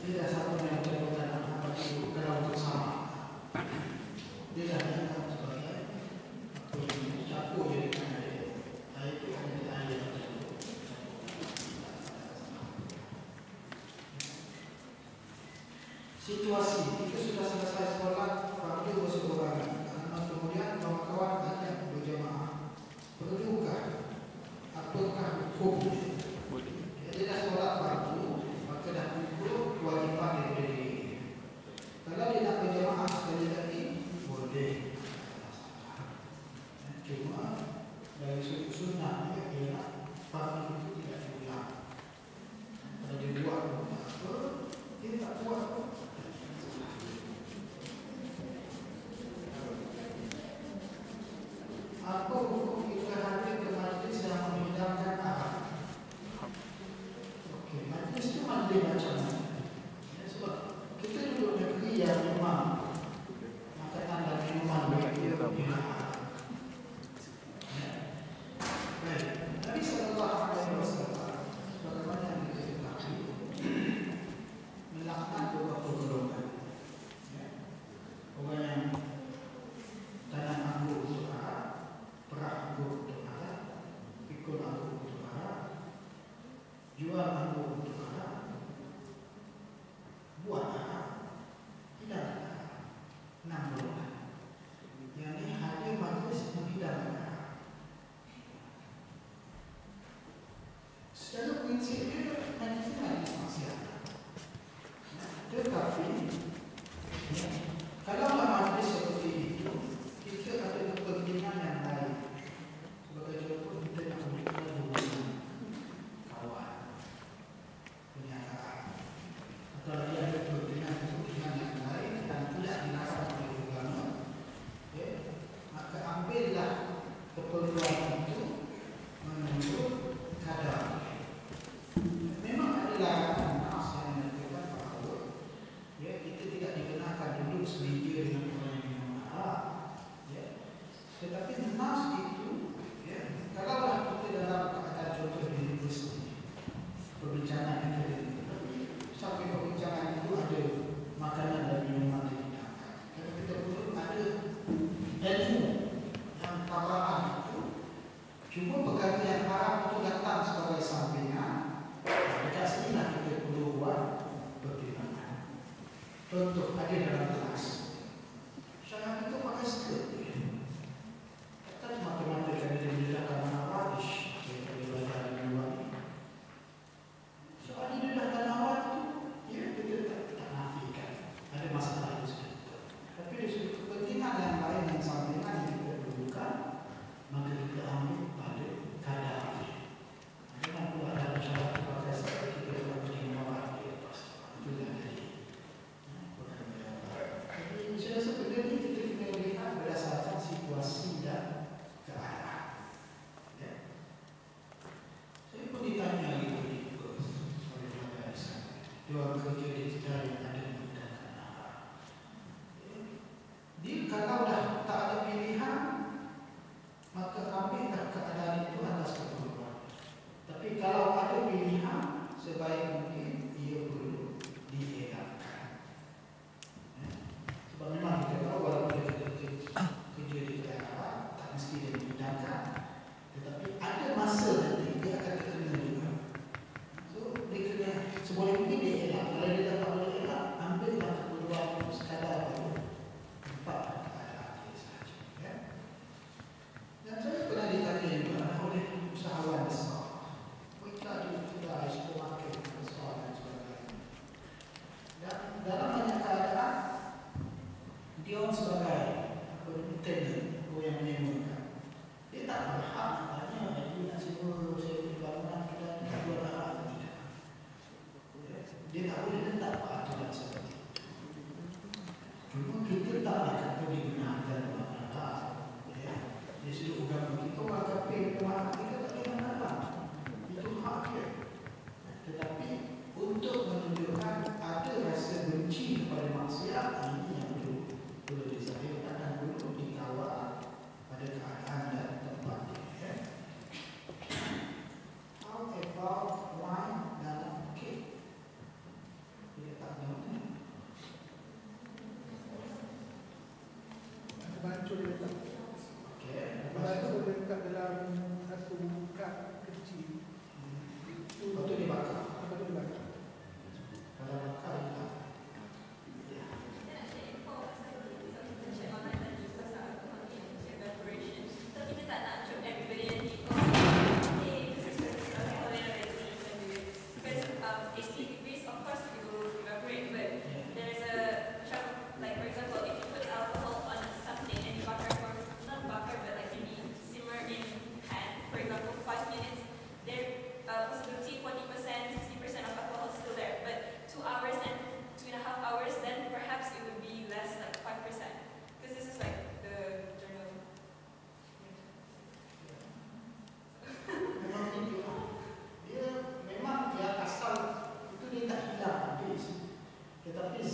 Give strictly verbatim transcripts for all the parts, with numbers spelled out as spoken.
Dia dah satu yang jabatan apa itu kalau untuk sama. Dia dah dianggap sebagai campur jadi air. Air itu hanya air. Situasi itu sudah selesai sekolah, fardu berseorangan. Kemudian kawan-kawan tanya berjamaah, perlukah? Apakah hukum? Jadi dah solat fardu, maka dah pukul kewajipan daripada diri. Kalau dia nak berjamaah sekali lagi, boleh. Cuma dari sudut sunnahnya ialah fardu itu tidak diulang. Kalau dia buat apa, dia tak buat. Apa hukum kita hadir ke majlis yang menghidangkan arah? Okey, majlis itu majlis macam mana? Ya, sebab kita duduk negeri yang memang makanan dan minuman begitu berbeda. Baik, Nabi sallallahu alaihi wasallam sebagaimana yang kita ketahui melaknat beberapa golongan. Ya. Orang yang tanam anggur untuk arah, perah anggur untuk arah, pikul anggur untuk arah, jual anggur untuk arah, buat arah, tidak arah. Enam golongan. Yang ini hadir majlis menghidangkan arah. Secara prinsip dia majlis ini majlis maksiat. Tetapi ya, kalau majlis seperti itu, kita ada kepentingan yang lain. Sebagai contoh, kita nak memberikan hubungan kawan, pernyataan, atau lagi ada kepentingan-kepentingan yang lain dan tidak dilarang oleh agama, ya, maka ambillah keperluan itu menurut kadar. Memang ada larangan nas yang menyatakan bahawa ya, kita tidak dikenakan duduk semeja dengan orang yang minum arak. Ya. Tetapi nas itu, ya, kalaulah kita dalam keadaan contoh di universiti, perbincangan yang ada, sampai perbincangan itu ada makanan dan minuman yang dihidangkan. Kalau kita perlu ada ilmu yang tambahan itu, cuma perkara yang haram itu datang sebagai sampingan. Dekat sini lah kita perlu buat pertimbangan. Contoh ada dalam kelas, saya itu pakai skirt. Kan mata-mata kami dia mendedahkan Nawadish, dia boleh belajar di luar ini. Soal didedahkan Nawadish itu, ya kita tak, tak nafikan. Ada masalah itu sedikit. Tapi dari sudut kepentingan yang lain yang sampingan yang kita perlukan, maka kita ambil pada kadar. Memang perlu ada syarat pakai skirt, kita tidak boleh menawar di atas. Itu yang jadi. Jadi saya rasa benda ini kita kena lihat berdasarkan situasi dan keadaan. Ya. Saya pun ditanya lagi oleh oleh dia orang kerja di Jeddah yang ada di Mendaka. Ya. Dia kalau dah tak ada pilihan, maka ambillah keadaan itu atas keperluan. Tapi kalau ada pilihan, sebaik mungkin ia perlu dielakkan. Ya. Sebab memang kita tahu walaupun dia kerja, kerja di daerah, tak mesti dia dihidangkan. Tetapi ada masa nanti dia akan terkena juga. So, dia kena seboleh mungkin dia elak. Kalau dia tak boleh elak, ambillah keperluan sekadar itu. Empat keadaan.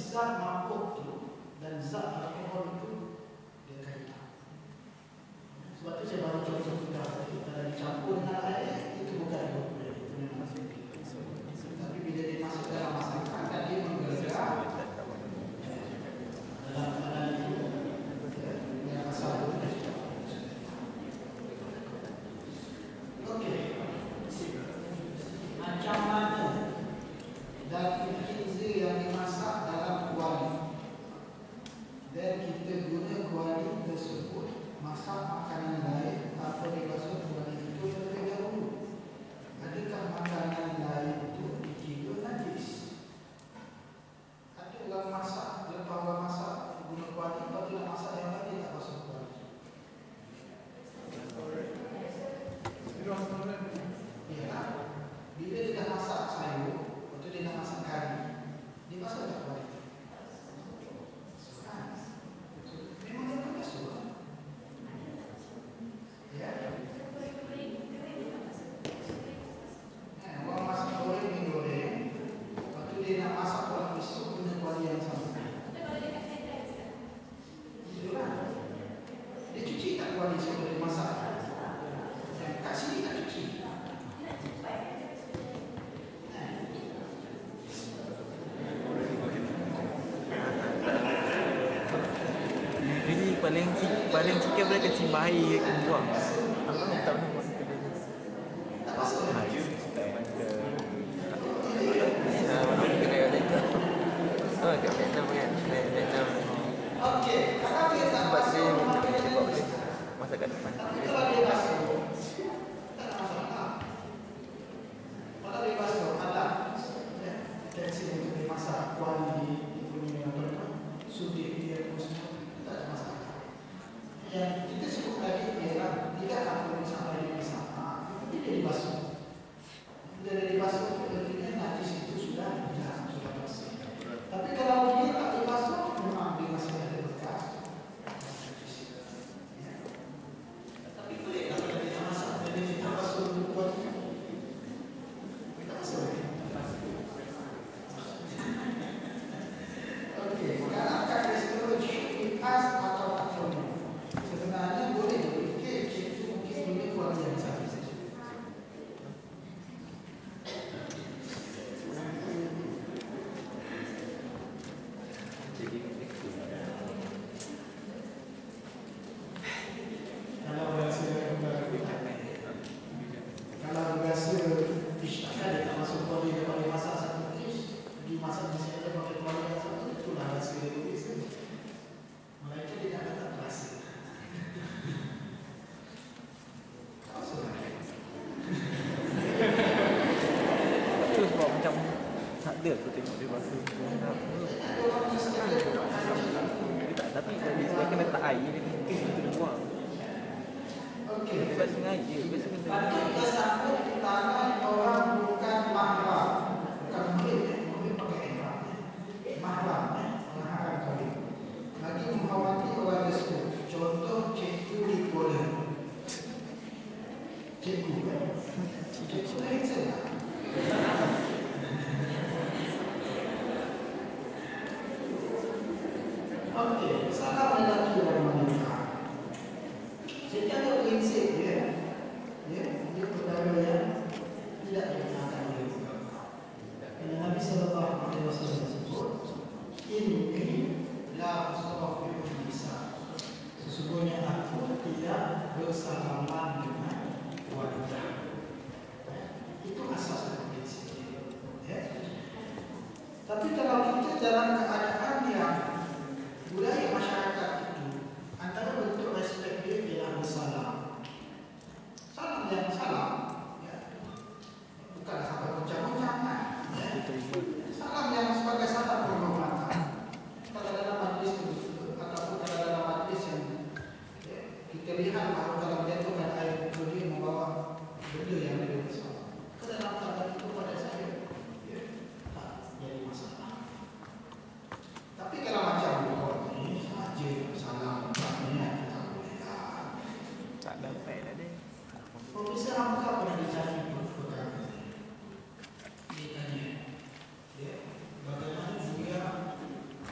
zat mabuk tu dan zat alkohol itu dia kaitan. Sebab tu saya baru contoh sudah tadi, kalau dicampur dengan air itu bukan alkohol, itu memang sedikit. Tapi bila dia masuk dalam masakan dan dia menggerak dalam keadaan itu, yang asal itu dah tidak. Okey, macam mana daging khinzir yang dimasak dalam kuali dan kita guna kuali tersebut masak makanan lain atau dibasuh kuali itu terlebih dahulu? Adakah makanan lain itu dikira najis? Ada orang masak, lepas orang masak guna kuali, lepas tu nak masak yang lain dia tak basuh kuali. Ya, bila dia dah masak sayur, lepas tu dia nak masak kari, dia basuh tak kuali? Memang dia akan basuh. Ya. Eh, orang masak goreng ni goreng, lepas tu dia nak masak orang besok guna kuali yang sama. Dia cuci tak kuali sebelum dia masak? Kat sini tak cuci. Ini paling paling sikit boleh kecil bayi buang. Aku tak tahu nak buat kedai ni. Tak masuk. Ha, you tak baca. Nah, mana kedai ada tu? Oh, kat Vietnam kan? Vietnam. Okey, kalau dia tak Sebab dia basuh, minta dia bawa balik. Masak kat depan. tapi kalau dia basuh, tak ada masalah. Kalau dia basuh, ada ya, tensi untuk dimasak kuali, punya apa tu, sudik dia pun semua, tak ada masalah. Yang kita sebut tadi ialah tidak akan sampai dia masak, tapi dia dibasuh. Bila dia dibasuh, artinya najis itu sudah hilang, sudah bersih. Tapi kalau dia tak dibasuh, memang dia masih ada bekas. Ya. Tapi boleh tak kalau dia tak masak, jadi dia tak basuh dulu kualinya. Tak basuh. Okey, kalaukan restoran khas atau akronim, sebenarnya boleh berfikir itu mungkin boleh kuali yang sama saja. Kalau rasa kalau rasa isytaka dia tak masuk kuali daripada masak satu dish, pergi masak di sini pakai kuali yang sama, itulah rasa dia berbeza. Mereka dia tak kata terasa. Tak masuk lagi. Tu sebab macam tak ada tu tengok dia basuh. Ada orang yang sengaja Dia tak, tapi dia sebab kena letak air dia mungkin kita dia buang. okey. Sebab sengaja biasa kena. Patut tersangkut di tangan orang bukan mahram. Bukan murid, eh. Murid pakai ihram. Mahram, eh. Orang haram kahwin. Lagi menghormati orang tersebut. Contoh cikgu di Kuala. Cikgu, eh. Cikgu handsome tak? Okey, salam lelaki dan wanita. Secara prinsip dia, ya, dia perkara yang tidak dibenarkan oleh agama. Kerana Nabi sallallahu alaihi wasallam sebut, inni la usrafu nisa. Sesungguhnya aku tidak bersalaman dengan wanita. Itu asas dan prinsip dia. Ya. Tapi kalau kita dalam keadaan yang budaya masyarakat itu, antara bentuk respek dia ialah bersalam. Salam yang salam, ya. Bukan sampai ucap-ucapan, ya. Salam yang sebagai salam penghormatan. Kalau dalam majlis itu, ataupun kalau dalam majlis yang ya, kita lihat bahawa kalau menjatuhkan air muka dia membawa benda yang lebih besar. Ke dalam keadaan itu pada saya, ya, tak jadi masalah. Tapi kalau macam ini saja salam banyak tak boleh lah. Tak dapat dah dia. Profesor Hamka pernah dicari perkara ini. Dia tanya, ya, bagaimana dia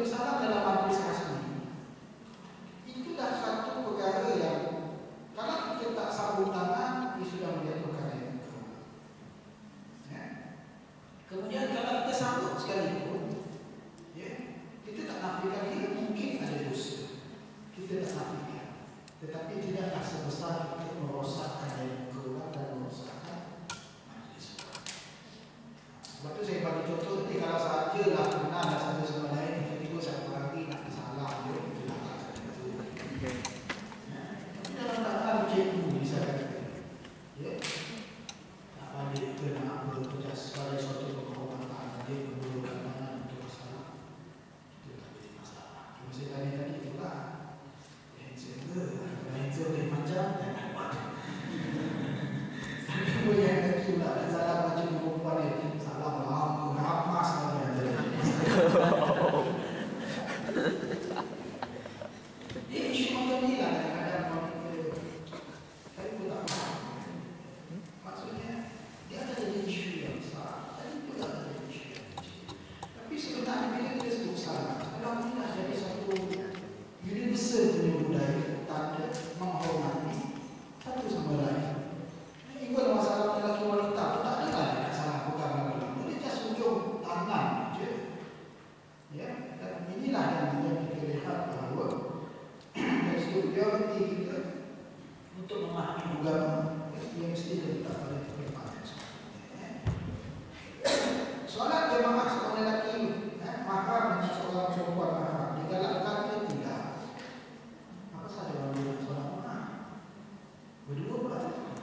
bersalam dalam majlis rasmi, itulah satu perkara yang kalau kita tak sambung tangan, dia sudah menjadi perkara yang ya. Kemudian kalau kita sambut sekalipun, ya, kita tak nafikan dia mungkin ada dosa. Kita tak nafikan, tetapi tidaklah sebesar kita merosakkan yang keluar dan merosakkan majlis. Sebab tu saya bagi contoh nanti kalau sahaja lah kenal dah satu sama lain, tiba-tiba satu hari nak salah dia, dia nak kata okay. Ya, tapi dalam keadaan cikgu bisa kata, ya, nak balik ke nak bekerja sebagai suatu penghormatan, dia kemudian mana untuk masalah, itu tak jadi masalah. Cuma saya tanya tadi itulah, handsome ke, handsome dia macam, dan nak buat. Tapi kemudian tadi pula dan salah macam perempuan ni, salah lama, ramas lagi yang jadi. Dia isu macam ni lah kadang-kadang kita, saya pun tak faham. Maksudnya, dia ada jadi isu yang besar, tadi pun ada jadi isu yang kecil. Tapi sebenarnya bila kita sebut salah, kalau ini dah jadi satu universal punya budaya, tanda menghormati satu sama lain. Ikut masalah lelaki wanita pun tak ada lah nak salah bukan lama-lama. Dia just ujung tangan je. Ya, dan inilah yang, yang kita lihat bahawa dari sudut prioriti kita untuk memahami agama yang mesti diletak pada tempatan seperti ini. Solat jemaah seorang lelaki eh, mahram dengan seorang perempuan mahram digalakkan ke tidak? Apa sahaja orang yang solat mahram? Berdua pula.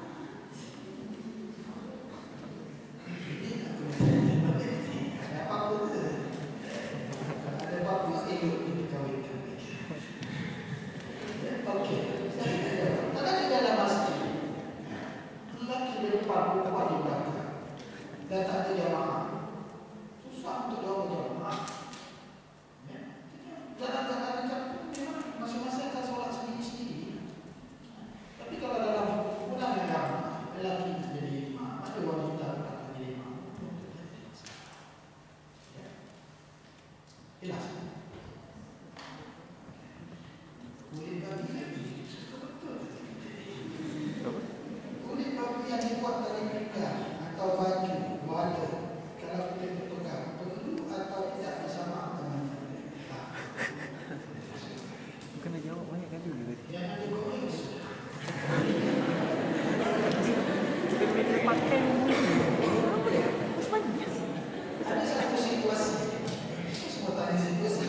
Dan tak ada jamaah, susah untuk jawab jamaah. Ya, dalam keadaan macam memang masing-masing akan solat sendiri-sendiri. Tapi kalau dalam kumpulan yang ramai, lelaki nak jadi imam, ada wanita nak jadi imam. Ya, jelas. Kulit babi lagi, betul-betul. Kulit babi yang dibuat dari ikan atau baju, wala, kalau kita berpegang, perlu atau tidak bersama dengan kita. Kena jawab banyak kali juga. Yang ada goreng. Kita pilih pakai Ada satu situasi, semua tak ada situasi.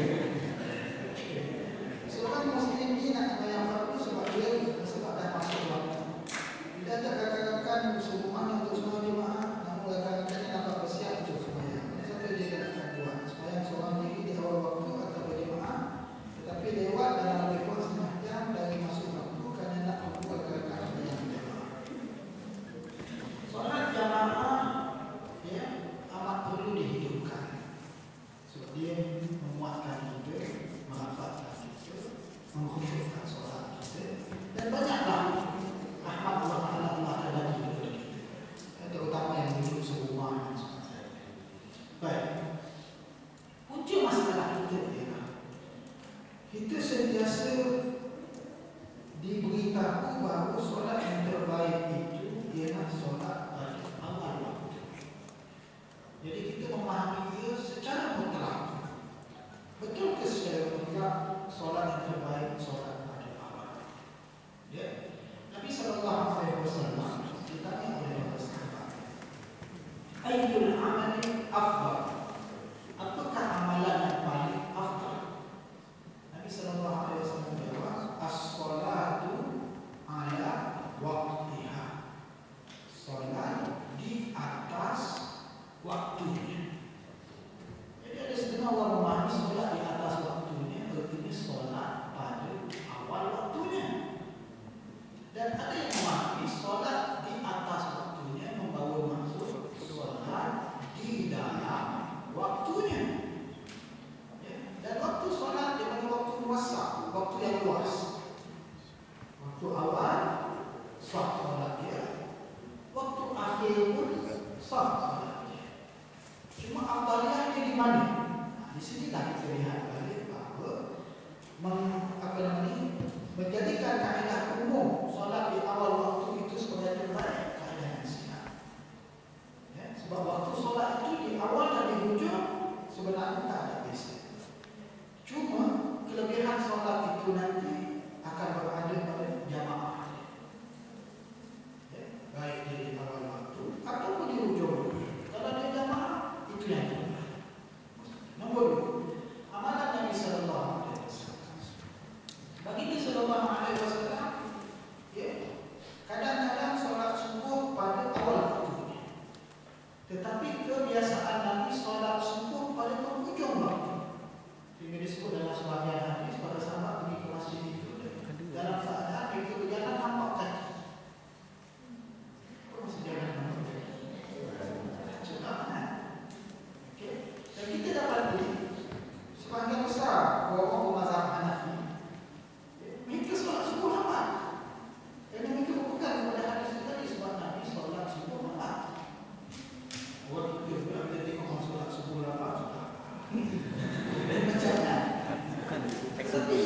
Seorang Muslim ni nak sembahyang fardu sebab dia sebab dah masuk waktu. Dia ajak rakan-rakan semuanya untuk semua jemaah, namun rakan-rakannya nampak bersiap untuk sembahyang. Ini satu dia nak buat sembahyang seorang diri di awal waktu atau berjemaah, tetapi lewat dalam lebih kurang setengah jam dari masuk waktu kerana nak membuat rakan-rakan sembahyang jemaah. Solat jemaah ya amat perlu dihidupkan sebab dia menguatkan kita, merapatkan kita, mengkhusyukkan solat kita, dan banyaklah rahmat Allah Taala Allah Taala kepada kita, terutama yang duduk serumah dan sebagainya. Baik, punca masalah kita ialah kita sentiasa diberitahu bahawa solat yang terbaik itu ialah solat pada awal waktu. Jadi kita memahami dia secara mutlak. Betul ke secara mutlak solat yang terbaik solat pada awal? Ya. Nabi sallallahu alaihi wasallam ditanya oleh para sahabat, ayyul amali afdal? Apakah amalan yang paling afdal? Nabi sallallahu alaihi wasallam menjawab, as-salatu ala waqtiha. Salat di atas waktunya. Jadi ada setengah orang memahami solat di atas waktunya artinya solat pada awal waktunya. Dan ada yang memahami solat di atas waktunya membawa maksud solat di dalam waktunya. Ya. Dan waktu solat dia pada waktu luasa, waktu yang luas. Waktu awal sah solat dia, waktu akhir pun sah solat dia. Cuma afdaliyahnya di mana? Nah, di sinilah kita lihat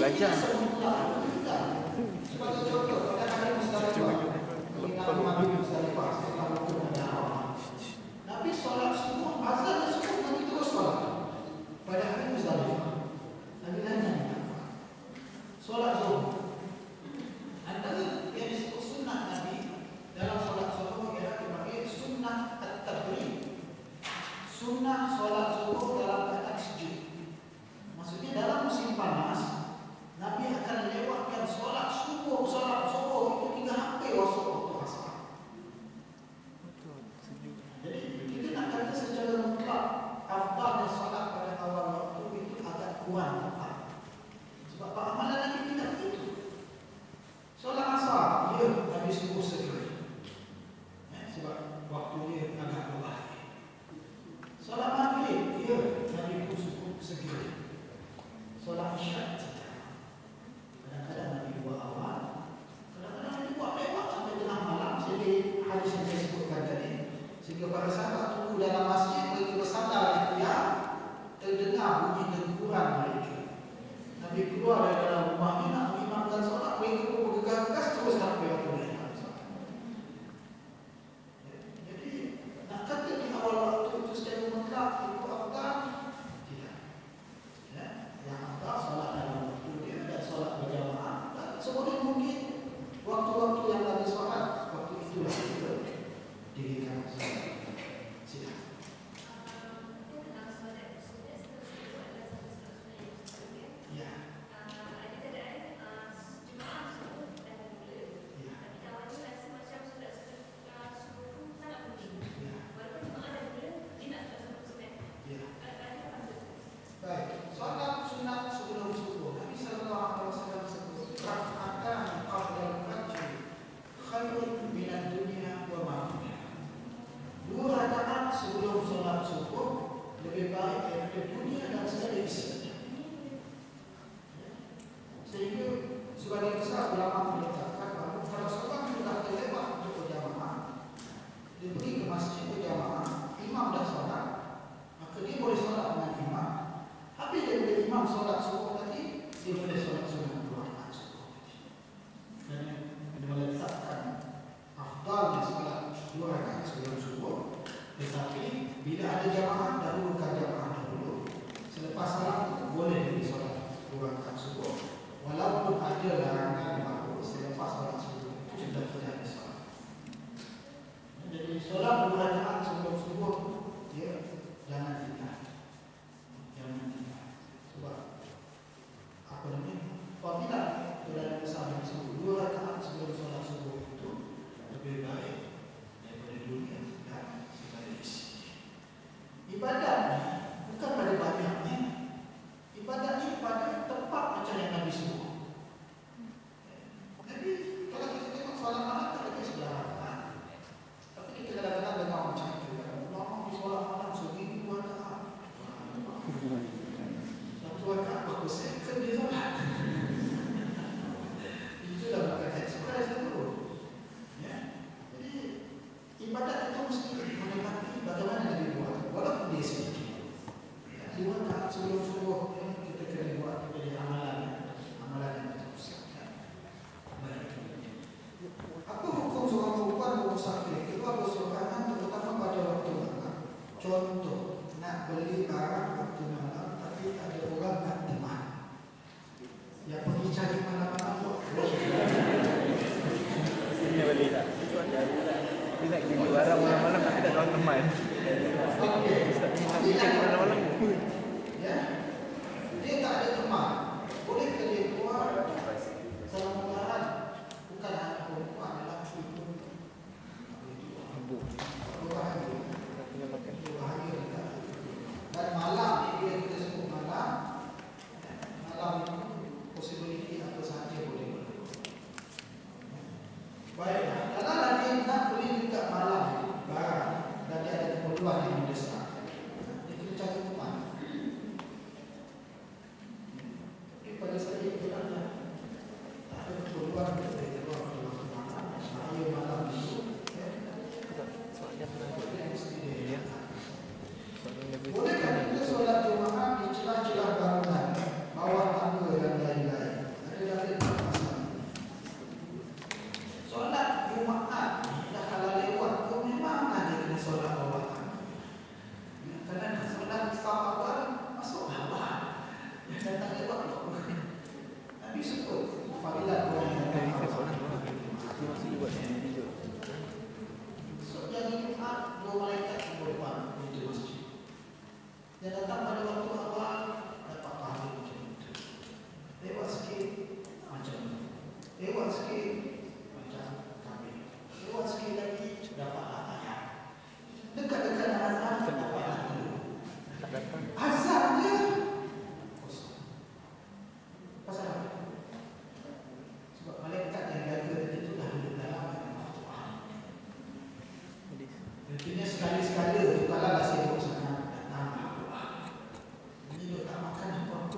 belajar. Sebagai contoh, pada hari Musdalifah, mengingat malam Musdalifah setelah rukun dan awal, Nabi solat subuh, azan dan subuh, Nabi terus solat. Pada hari Musdalifah, Nabi nanya solat zuhur. Antara yang disebut sunnah Nabi dalam solat zuhur ialah dipanggil sunnah at-tabri. Sunnah solat zuhur dalam keadaan sejuk. Maksudnya dalam musim panas, Nabi akan lewatkan solat subuh, solat zuhur itu hingga hampir masuk waktu asar. Jadi kita nak kata secara mutlak afdalnya solat pada awal waktu itu agak kurang tepat. Sebab amalan Nabi tidak begitu. Solat asar, ya Nabi subuh segera. Ya, sebab waktu dia agak berbahaya. Solat maghrib, ya Nabi pun subuh segera. Solat isyak tidak. Kadang-kadang Nabi buat awal, kadang-kadang Nabi buat lewat sampai tengah malam. Jadi hadis yang saya sebutkan tadi, sehingga para sahabat tunggu dalam masjid, mereka bersandar di tiang, terdengar bunyi dengkuran mereka. Nabi keluar dari dalam rumahnya nak mengimamkan solat, mereka pun bergegas-gegas terus sampai waktu mereka solat. Jadi nak kata di awal waktu itu secara mutlak itu afdal? Tidak. Ya, yang afdal solat dalam waktu dia dan solat berjamaah. Dan seboleh mungkin waktu-waktu yang Nabi solat, waktu itulah kita dirikan solat. Silakan. Ya. Baik, solat sunat sebelum subuh. Nabi sallallahu alaihi wasallam sebut, "Rak'atan qabla al-fajr khairun min ad-dunya wa ma fiha." Dua rakaat sebelum solat subuh lebih baik daripada dunia dan segala isinya. Sehingga sebagian besar ulama meletakkan bahawa kalau seorang sudah terlewat untuk berjamaah, dia pergi ke masjid berjamaah, imam dah solat, maka dia boleh solat dengan imam. Habis daripada imam solat subuh tadi, dia boleh solat sunat dua rakaat subuh tadi. Kerana dia meletakkan afdalnya solat dua rakaat sebelum subuh. Tetapi bila ada jamaah, dahulukan jamaah dahulu. Selepas salat itu boleh jadi solat dua rakaat subuh. Walaupun ada larangan bahawa selepas solat subuh itu sudah tidak ada solat. Jadi solat dua rakaat sebelum subuh, ya jangan tinggal. Jangan tinggal. Sebab apa namanya? Fadilah dalam kesalahan subuh dua rakaat sebelum solat subuh itu lebih baik daripada dunia dan segala isi. Ibadatnya bukan pada banyaknya. Ibadatnya pada tempat macam yang Nabi suruh. Nabi kalau kita tengok solat malam tak ada sebelah rakaat. Tapi kita kadang-kadang dengar macam itu. Ulama di solat malam seribu rakaat. Satu rakaat berapa second dia solat. Itulah bukan express itu. Ya. Jadi ibadat itu mesti menepati bagaimana Nabi buat. Walaupun dia sedikit. Ya, dua rakaat sebelum subuh kita kena buat jadi amalan. Amalan yang besar. Ya. Baik. Apa hukum seorang perempuan bermusafir? Kedua berseorangan terutama pada waktu malam. Contoh, nak beli barang waktu malam tapi tak ada orang nak teman. Yang pergi cari malam-malam tu. Ini boleh tak? Dia nak beli barang malam-malam tapi tak ada orang teman. Okey. Nak beli cari malam-malam. Ya. Dia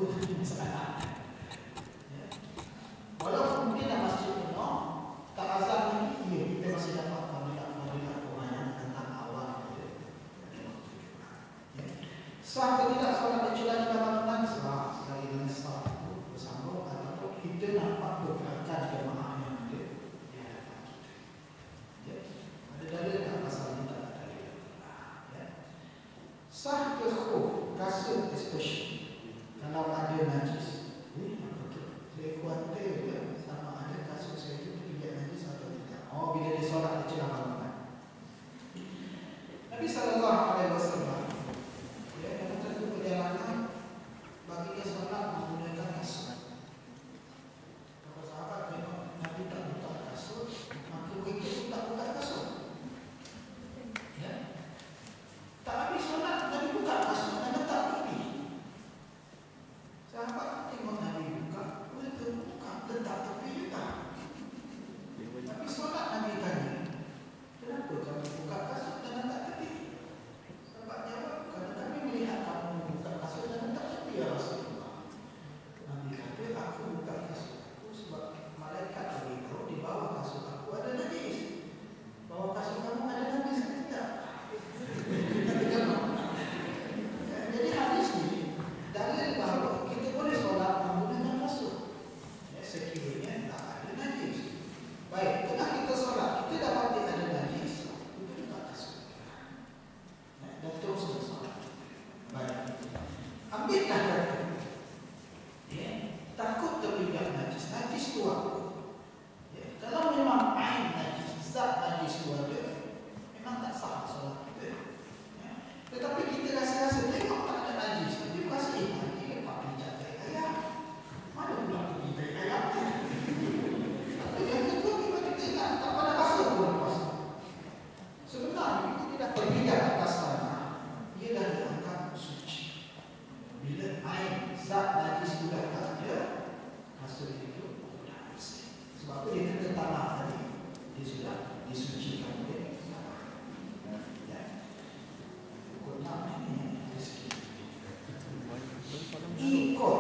Itu masalah. Ya. Walaupun mungkin dah masjid penuh, tak azan lagi, ya, kita masih dapat fadilah-fadilah orang yang tentang awal. Ya. Sah atau tidak solat bercelah di bangunan? Sah. Sekali dengan sah itu bersambung ataupun kita nampak pergerakan jemaah yang ada di hadapan kita. Ya. Ada dalil tak pasal ini tak ada dalil. Ya. Sah ke khuf, kasut especially kalau ada najis. Ini apa tu? Saya khawatir ya, sama ada kasut saya itu tidak najis atau tidak. Oh, bila dia solat dia celah bangunan. Nabi sallallahu alaihi wasallam ya, dalam satu perjalanan bagi dia solat menggunakan kasut. Kalau sahabat tengok Nabi tak buka kasut, maka mereka pun tak buka kasut. Ya. Tak habis solat, Nabi buka kasut dan letak tepi. Sahabat tengok Nabi buka, mereka buka, letak tepi juga. Tapi solat Nabi tanya, kenapa kamu buka kasut dan letak tepi? Sahabat jawab, kerana kami melihat kamu buka kasut dan letak tepi ya Rasulullah. Nabi kata, aku buka kasut aku sebab malaikat beritahu di bawah kasut aku ada najis. Bawah kasut kamu ada najis atau tidak? Jadi hadis ni dalil bahawa kita boleh solat menggunakan kasut. Ya, sekiranya tak ada najis. Baik, tengah kita solat, kita dapat ada najis, kita buka kasut. Ya, dan terus bersolat. Baik. Ambillah kata. Ya, takut terpindah najis. Najis tu apa? Ya, kalau memang ain najis, zat najis tu ada, memang tak sah solat kita. Ya. Tetapi kita rasa-rasa tengok tak ada najis, dia rasa eh nanti lepas pijat tai ayam. Mana pula pergi tai ayam? Tapi yang kedua kita kita ingat tak pada rasa pun lepas. Sebenarnya kita tidak berpijak atas tanah, ia dah dianggap suci. Bila air zat najis itu dah tak ada, kasut itu sudah bersih. Sebab itu dia kata tanah tadi, dia sudah disucikan oleh tanah. Ya. Pokoknya ini rezeki. Ikut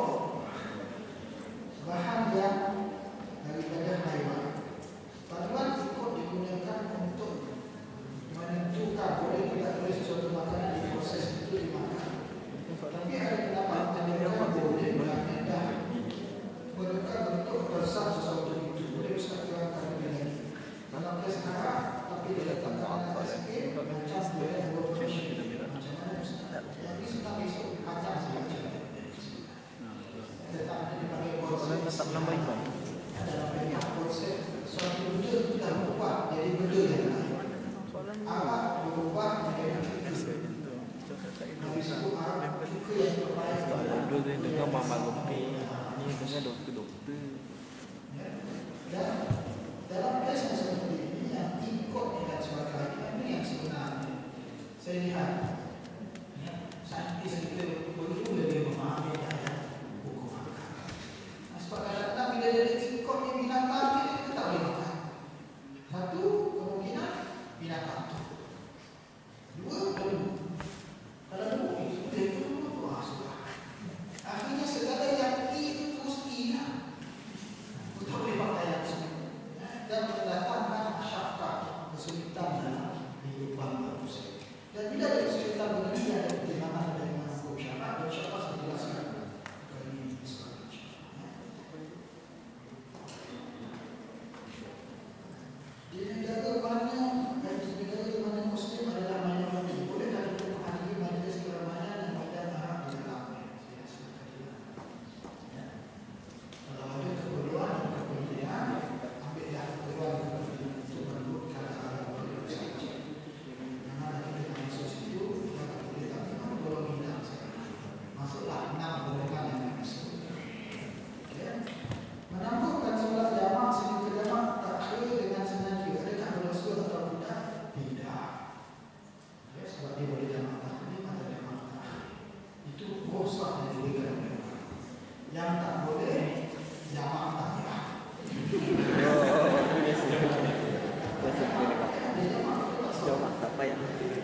bahan yang daripada haiwan. Panduan ikut digunakan untuk menentukan boleh tidak boleh sesuatu makanan diproses itu dimakan. Tapi ada pendapat yang boleh menandakan menentukan bentuk besar sesuatu itu. Boleh Ustaz terangkan lebih lagi. Dalam kes Arab, tapi dia letakkan anak sikit macam boleh buat fashion. Macam mana Ustaz? Jadi senang esok macam saja. Letak ada dipanggil proses. Tak menambah iman. Ada banyak proses. Suatu benda itu dah berubah jadi benda yang lain. Arab berubah menjadi kita. Nabi sebut Arab kita yang terbaik. Dulu dia dengar mama lopi, ni dengar doktor-doktor. Dan dalam kes yang seperti ini yang ikut dan sebagainya ini yang sebenarnya saya lihat ya, saintis kita perlu lebih memahami dalam hukum agama. Nah, sebab kadang-kadang bila dia ikut ni binatang dia, dia tak boleh makan. Satu kemungkinan binatang tu. Dua dulu. Kalau dulu itu dia itu dulu tu ah sudah. Akhirnya segala yang I itu terus I lah. Kita boleh pakai langsung. Dan mendatangkan masyarakat kesulitan dalam kehidupan manusia. Dan bila ada kesulitan begini ada pertimbangan dari hukum syarak dan syarak saya jelaskan kali ini selanjutnya. Di negara mana dan di negara mana Muslim adalah minoriti, bolehkah kita menghadiri majlis keramaian yang ada Arab di dalamnya? Saya silakan. Ya. Kalau ada keperluan dan kepentingan, ambillah keperluan dan kepentingan untuk menurutkan Arab boleh saja. Jangan ada kita masuk situ, kita tak boleh tak memang tolong hilang sekarang. Masuklah enam golongan yang masuk. Ya. Menambahkan solat jamak sehingga jamak takhir dengan sengaja. Adakah berdosa atau tidak? Tidak. Ya, sebab dia boleh jamak takhir atau jamak takhir. Itu rosak yang diberikan oleh Allah. Yang tak boleh jamak takhir. Oh, biasa. Biasa boleh pak. Jamak tak payah.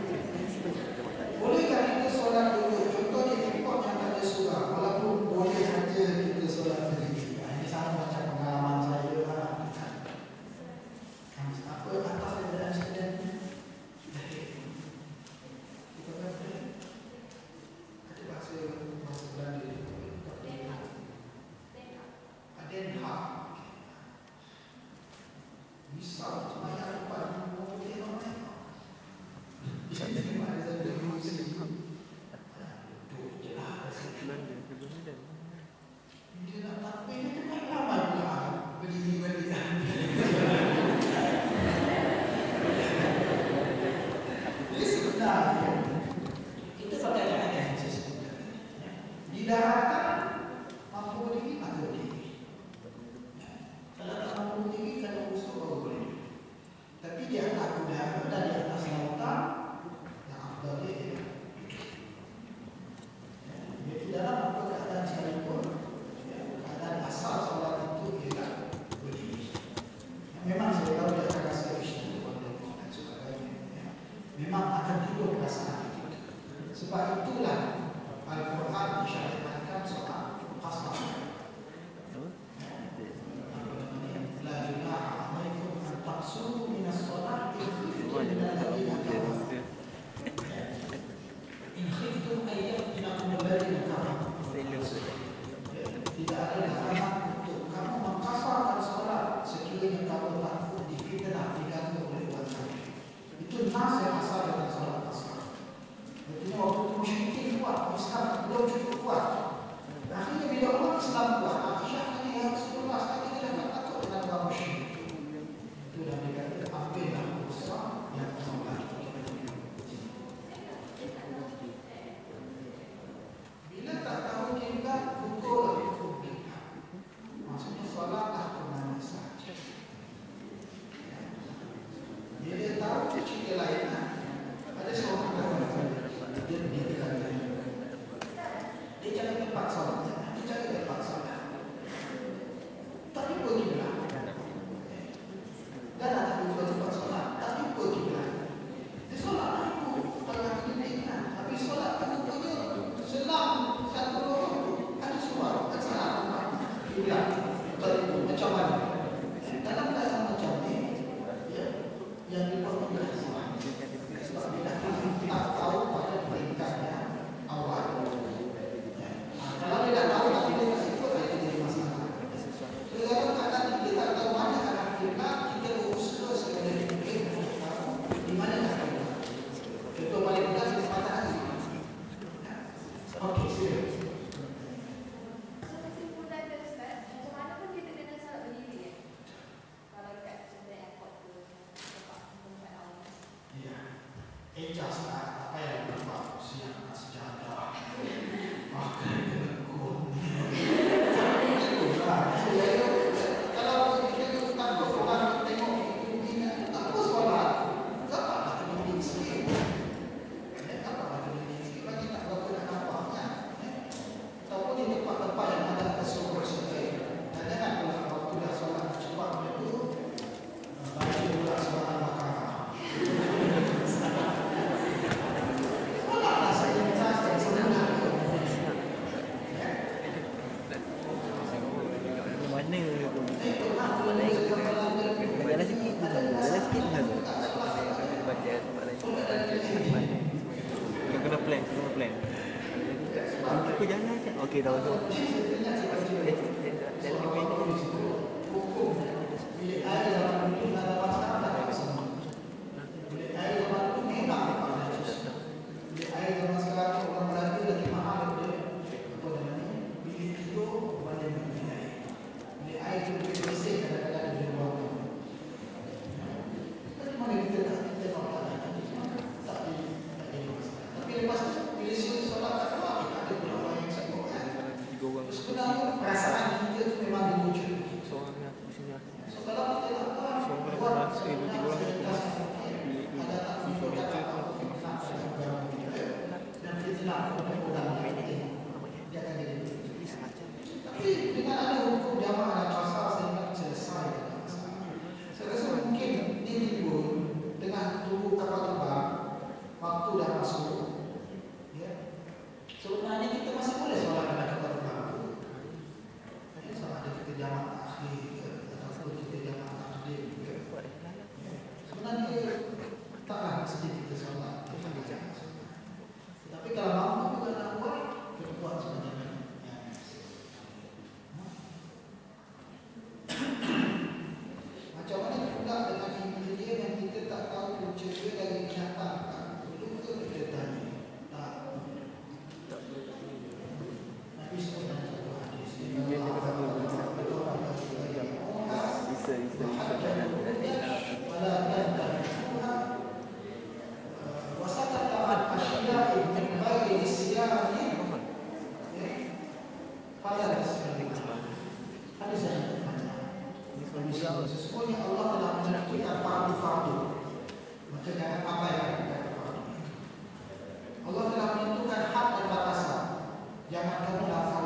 Bolehkah kita solat dulu? Contohnya import yang tak ada surah, walaupun boleh daratan mampu berdiri maka berdiri. Kalau tak mampu berdiri kalau usaha baru boleh. Tapi di atas udara dan di atas lautan yang afdal dia ialah iaitu dalam apa keadaan sekalipun, keadaan asal solat itu ialah berdiri. Memang saya tahu dia akan rasa isytihad dan sebagainya. Memang akan timbul perasaan itu. Sebab itulah Al-Quran disyariatkan solat qasar. La junaha alaikum an taqsuru min as-salati in khiftum alladhina kafaru. In khiftum an yaftinakum alladhina kafaru. Tidak ada larangan untuk kamu mengkasarkan solat sekiranya kamu takut difitnah diganggu oleh orang lain. Itu nas yang asal dari solat qasar. Itu waktu musyrikin kuat, Islam belum cukup kuat. Akhirnya bila orang Islam kuat, akhirnya yang Rasulullah sekali kita dapat takut dengan orang musyrik. Itu dah dikata ambillah usaha yang solat. Bila tak tahu kita pukul kita. Maksudnya solatlah kemana saja. Bila tahu cerita lain, ada seorang kata dia dia dia cari tempat solat, dia cari tempat solat. Tapi pergi belah. Dan ada juga tempat solat, tapi pergi belah. Dia solat aku tengah kena, tapi solat aku punya selang satu orang tu ada suara, tak salah apa. Dia bilang, tadi macam mana? Dalam keadaan macam ni, ya, yang diperlukan solat. Sebab dia tak tahu pada peringkatnya awal. Kalau dia tak tahu, tapi dia tak ikut, itu jadi masalah. So, dalam keadaan kita tak tahu mana arah kiblat, kita berusaha sekali mungkin untuk tahu di mana arah kiblat. Contoh paling mudah kita patah hati. Okey, sila. Ejas lah, apa yang nampak siang sejadah makan kelekut. Kalau kita takut orang tengok itu ini, tak apa solat. Dapatlah kemudian sikit. Dapatlah kemudian sikit, bagi tak berapa nak nampaknya. Ataupun di tempat-tempat yang ada kesuruh sikit. Dan jangan pula waktu dah solat cepat macam tu, baca pula solat Al-Baqarah. Jalan sikit tu kan, jalan sikit tu kan. Kau kena plan, kau kena plan. Kau jalan je. Okey, dah tu. Jalan pendek. Sebenarnya perasaan kita tu memang diwujud. So kalau kita nak buat, buat pada sekali. Ada saya tanya. Sesungguhnya Allah telah menentukan fardu-fardu. Maka jangan apa yang kita fardu. Allah telah menentukan had dan batasan. Jangan kamu